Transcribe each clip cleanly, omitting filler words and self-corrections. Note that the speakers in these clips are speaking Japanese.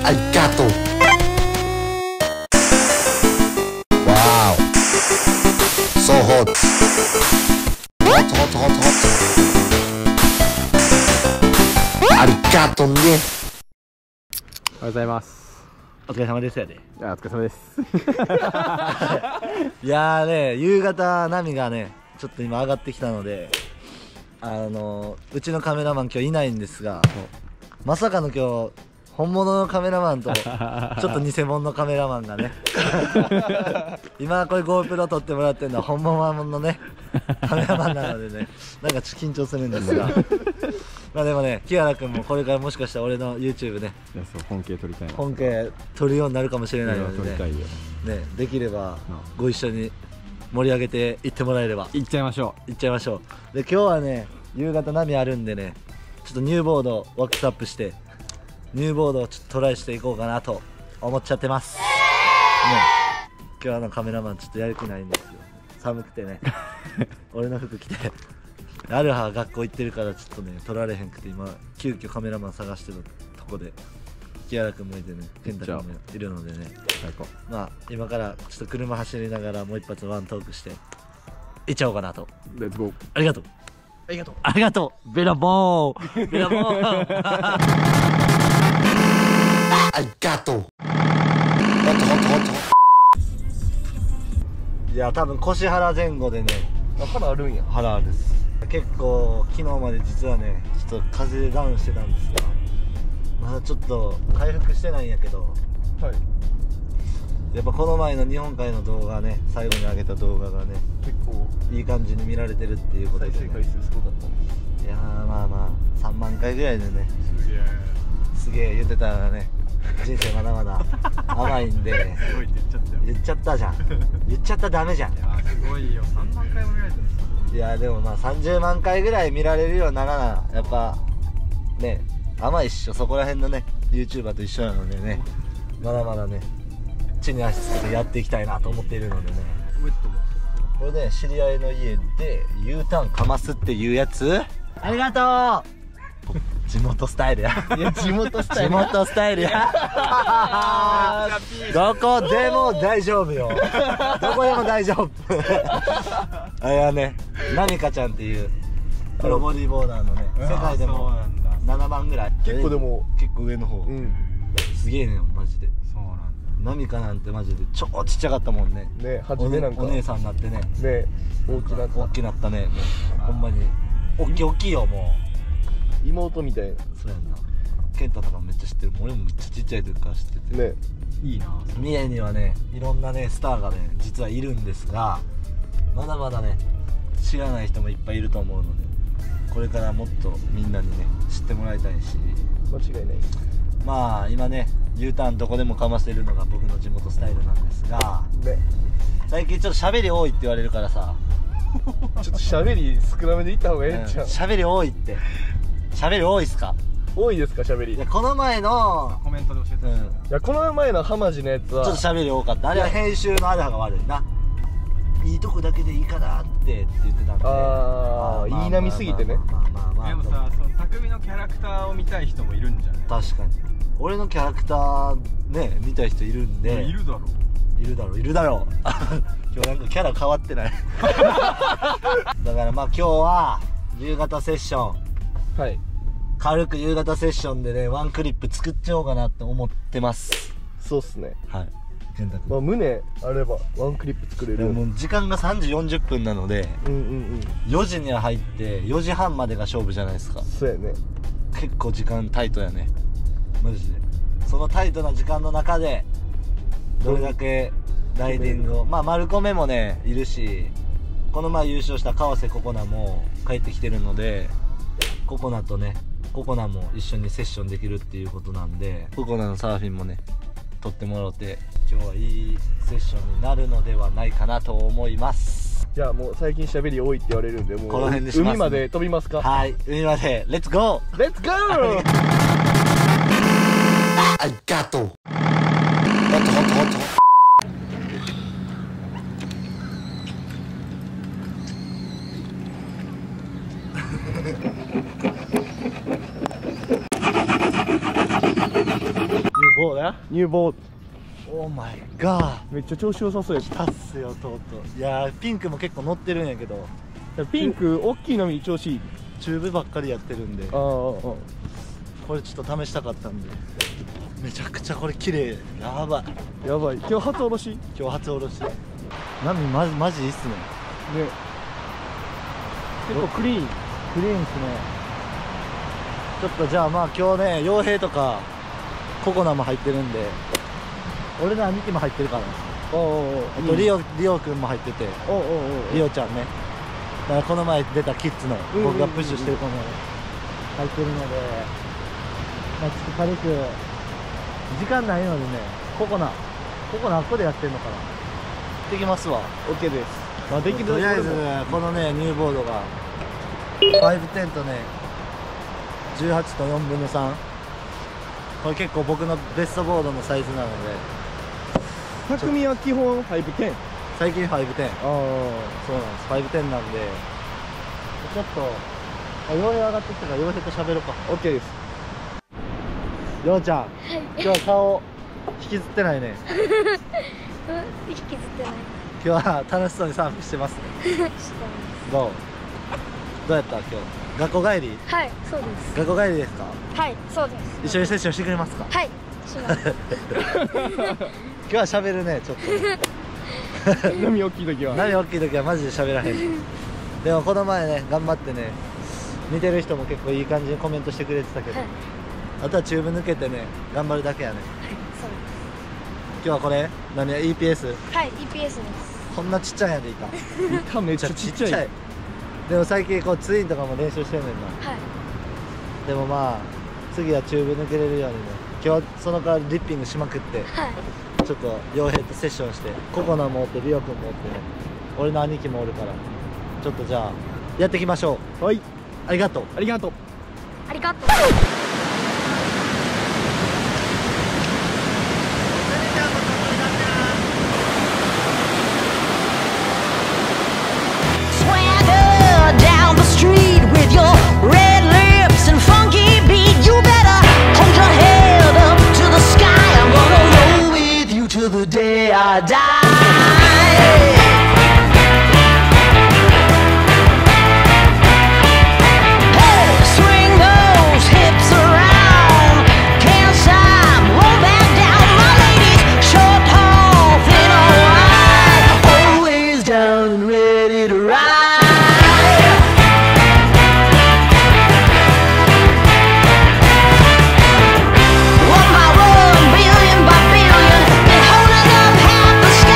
Arigato. Wow. So hot. Hot, hot, hot, hot. Arigato ね。 おはようございます。 お疲れ様ですやで。 いや、お疲れ様です。 いやーね、夕方波がね、ちょっと今上がってきたので、うちのカメラマン今日いないんですが、まさかの今日、本物のカメラマンと、ちょっと偽物のカメラマンがね、今これ GoPro 撮ってもらってるのは本物のね、カメラマンなのでね、なんかちょっと緊張するんですが、まあでもね、木原君もこれからもしかしたら俺の YouTube ね、 いや、そう、本気で撮りたいな。 本家撮るようになるかもしれないのでね、 撮りたいよ。 ね、できればご一緒に盛り上げていってもらえれば行っちゃいましょいっちゃいましょう。で今日はね、夕方波あるんでね、ちょっとニューボードワックスアップしてニューボードをちょっとトライしていこうかなと思っちゃってますね。今日カメラマンちょっとやる気ないんですよ、寒くてね。俺の服着てアルハ学校行ってるからちょっとね撮られへんくて、今急遽カメラマン探してるとこで木原君もいてね、健太君もいるのでね、 最高。 まあ今からちょっと車走りながらもう一発ワントークしていっちゃおうかなと。 レッツゴー。 ありがとうありがとうありがとう、ベラボーベラボー。 Arigato. Hot, hot, hot. いや多分腰腹前後でね、 腹あるんや。 腹です。結構昨日まで実はねちょっと風邪ダウンしてたんですが、まだちょっと回復してないんやけど、 はい。 やっぱこの前の日本海の動画ね、最後に上げた動画がね結構、 いい感じに見られてるっていうことで、ね、 再生回数すごかったね。 いやーまあまあ3万回ぐらいでね、 すげえ。 すげえ言ってたらね、人生まだまだ甘いんで。 すごいって言っちゃったよ。 言っちゃったじゃん、言っちゃったらダメじゃん。 いや、すごいよ。3万回も見られてるんですよ。 いやでもまあ30万回ぐらい見られるようにならな、やっぱね甘いっしょ、そこら辺のね YouTuber と一緒なのでね、まだまだね地に足つけてやっていきたいなと思っているのでね。これね、知り合いの家で U ターンかますっていうやつ、ありがとう。地元スタイルや。 いや、地元スタイ地ル。 元スタイルや。どこでも大丈夫よ。どこでも大丈夫。あれはね、ナミカちゃんっていうプロボディーボーダーのね、世界でも7万ぐらい。 結構でも、 結構上の方。 うん。 すげえね、マジで。 そうなんだ。 ナミカなんてマジで超ちっちゃかったもんね。 ね、初めなんか。 お姉さんになってね。 ね、大きなった。 大きなったね。もうほんまに大きいよ、も妹みたいな。 う。そうやんな。ケンタとかめっちゃ知ってる。俺もめっちゃちっちゃい時から知ってて。 ね。 いいな。 三重にはね、いろんなねスターがね実はいるんですが、まだまだね知らない人もいっぱいいると思うので、これからもっとみんなにね知ってもらいたいし、 間違いない。 まあ今ね U ターンどこでもかませるのが僕の地元スタイルなんですが、 ね。 最近ちょっと喋り多いって言われるからさ、 ちょっと喋り少なめでいった方がええんちゃう。 喋り多いって、喋り多いっすか。 多いですか、喋り。いいやこの前のコメントで教えて。 や、この前の浜地のやつはちょっと喋り多かった。あれは編集のあれが悪いな。いいとこだけでいいかなって言ってたんで、 あー、いい波すぎてね。 でもさ、その匠のキャラクターを見たい人もいるんじゃない？ 確かに俺のキャラクターね見たい人いるんで、 いるだろ。 いるだろういるだろう。今日なんかキャラ変わってない。だからまあ今日は夕方セッション、 はい。 軽く夕方セッションでねワンクリップ作っちゃおうかなって思ってます。 そうっすね。 はい、健太君。 まあ、胸あればワンクリップ作れる。 でももう時間が3時40分なので、 うんうんうん。 4時には入って4時半までが勝負じゃないですか。 そうやね。 結構時間タイトやね、マジで。そのタイトな時間の中でどれだけライディングを、まあマルコメもねいるし、この前優勝した川瀬ココナも帰ってきてるので、ココナも一緒にセッションできるっていうことなんで、ココナのサーフィンもね撮ってもらって今日はいいセッションになるのではないかなと思います。 じゃあもう最近喋り多いって言われるんで、もうこの辺でしますね。 海まで飛びますか。 はい、海までレッツゴー。 レッツゴー。 Arigato. Hot, hot, hot, hot. ボーなニューボーオーマイガめっちゃ調子良さそうやしー来たっすよとうとう。いやーピンクも結構乗ってるんやけどピンク大きいのに調子いい。 チューブばっかりやってるんでああこれちょっと試したかったんで。めちゃくちゃこれ綺麗。やばい。 やばい。今日初おろしね。 今日初おろし。波マジいいっすね。 結構クリーンクリーンっすね。ちょっとじゃあまあ今日ね傭兵とかココナも入ってるんで、俺の兄貴も入ってるから。あとリオくんも入ってて、リオちゃんね。だからこの前出たキッズの僕がプッシュしてる子も入ってるので、まあちょっと軽く時間ないのでね、ココナあっこでやってんのかな。できますわ。 OK です。まあできるとりあえずこのねニューボードが510とね18と4分の3、これ結構僕のベストボードのサイズなので。 匠は基本510。 最近510。そうなんです。510なんでちょっと傭兵上がってきたから傭兵と喋ろうか。 OK です。 りょうちゃん、今日は顔引きずってないね。 引きずってない。 今日は楽しそうにサーフィンしてますね。 してます。 どうやった今日。学校帰り。 はい、そうです。 学校帰りですか。 はい、そうです。 一緒にセッションしてくれますか。 はい、します。 今日は喋るねちょっと。 波大きい時は波大きい時はマジで喋らへん。でもこの前ね頑張ってね、見てる人も結構いい感じにコメントしてくれてたけど、 はい、 あとはチューブ抜けてね頑張るだけやね。 はい、そうです。 今日はこれ何や EPS。 はい、EPS です。 こんなちっちゃいんやで板。 板めっちゃちっちゃい。 でも最近こうツインとかも練習してんねんな。 はい。 でもまあ次はチューブ抜けれるようにね、今日はその代わりリッピングしまくって、 はい。 ちょっと傭兵とセッションして、ココナもおってリオ君もおってね、俺の兄貴もおるから、ちょっとじゃあやっていきましょう。 はい、 ありがとう。 ありがとう。 ありがとう。 The day I die. Hey, swing those hips around. Can't stop, roll back down. My ladies, short, tall, thin or wide, always down and ready to ride. One by one, billion by billion, holding up half the sky.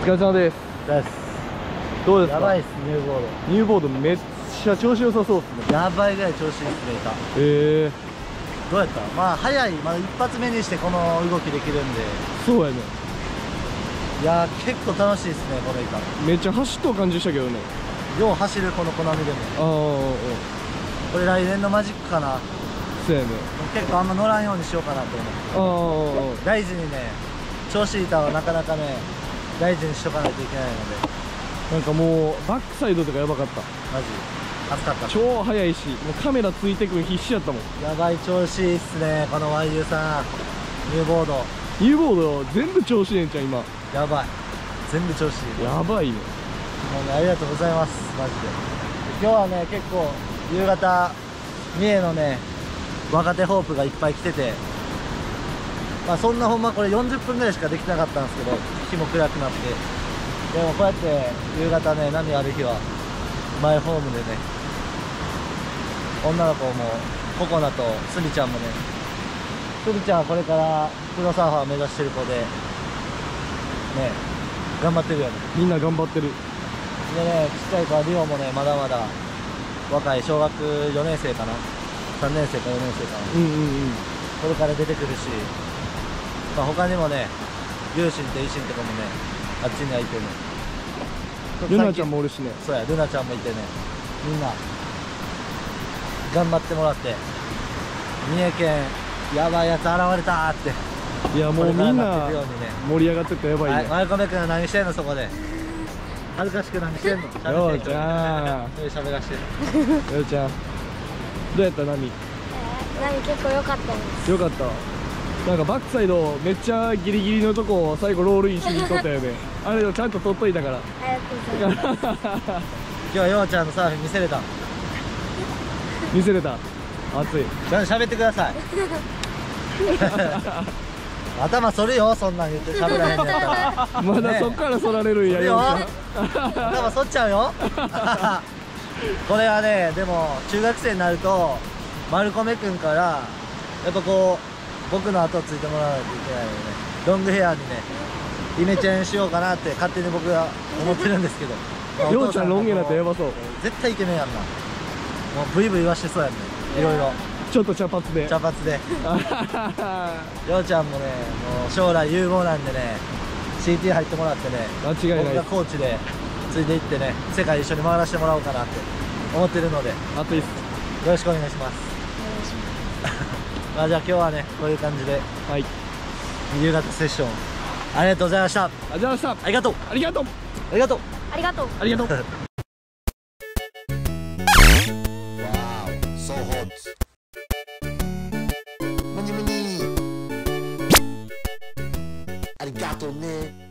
れ様です。どうですか？ やばいっす、ニューボード。 ニューボードめっちゃ調子良さそうっすね。 やばいぐらい調子いいっすね、板。どうやった？まあ早い、まだ一発目にしてこの動きできるんで。 そうやね。 いやー、結構楽しいっすね、この板。 めっちゃ走っとう感じしたけどね。 よう走る、このコナミでも。これ来年のマジックかな。 そうやね。 結構あんま乗らんようにしようかなと思って。大事にね、調子板はなかなかね、大事にしとかないといけないので。 なんかもうバックサイドとかやばかった。 マジ熱かった。 超速いし、もうカメラついてくる必死やったもん。 やばい調子いいっすね、この YU さん。ニューボード。 ニューボード全部調子いいんちゃう今。 やばい。全部調子いい。 やばいね。 もうね、ありがとうございます、マジで。今日はね、結構夕方、三重のね、若手ホープがいっぱい来てて、まあそんなほんまこれ40分ぐらいしかできなかったんですけど、日も暗くなって、でもこうやって夕方ね、波ある日はマイホームでね、女の子もココナとスミちゃんもね、スミちゃんはこれからプロサーファー目指してる子でね、頑張ってるよね。 みんな頑張ってる。 でね、ちっちゃい子はリオもね、まだまだ若い、小学4年生かな、3年生か4年生かな、これから出てくるし、まあ、他にもね、龍神と維新とかもね、あっちにはいてね、 ルナちゃんもおるしね。 そうや、ルナちゃんもいてね、みんな頑張ってもらって、三重県やばいやつ現れたーって、 いやもうみんなこれからなっていくようにね。 盛り上がってってやばいね。 はい、前込君何してんの、そこで。恥ずかしく何してんの。 ようちゃん。 そういう喋らしてる。 ようちゃん。どうやった波？ 波結構良かったです。 よかった。なんかバックサイドめっちゃギリギリのとこを最後ロールインしに行っとったよね。あれをちゃんと取っといたから。 ありがとうございます。 今日はようちゃんのサーフィン見せれた。 見せれた。熱い。 ちゃんと喋ってください。頭反るよ、そんなん言って喋らへんのやったら。 まだそっから反られるんやよ。 頭反っちゃうよ。これはね、でも中学生になると丸米くんからやっぱこう僕の後をついてもらわないといけないのでね、ロングヘアにねイメチェンしようかなって勝手に僕は思ってるんですけど、まあようちゃんロン毛なってやばそう。 絶対イケメンやんな。もうブイブイ言わしてそうやんね、いろいろちょっと茶髪で。 茶髪で。ようちゃんもね、もう将来有望なんでね、 CT 入ってもらってね、 間違いない僕がコーチでついていってね、世界一緒に回らせてもらおうかなって思ってるので、よ熱いっす。 ろしくお願いします。まあじゃあ今日はね、こういう感じではい。 夕方セッションありがとうございました。 ありがとうございました。 ありがとう、 ありがとう。 ありがとう。 ありがとう。 ありがとう。 Wow, so hot. Mani mani. Arigato ne.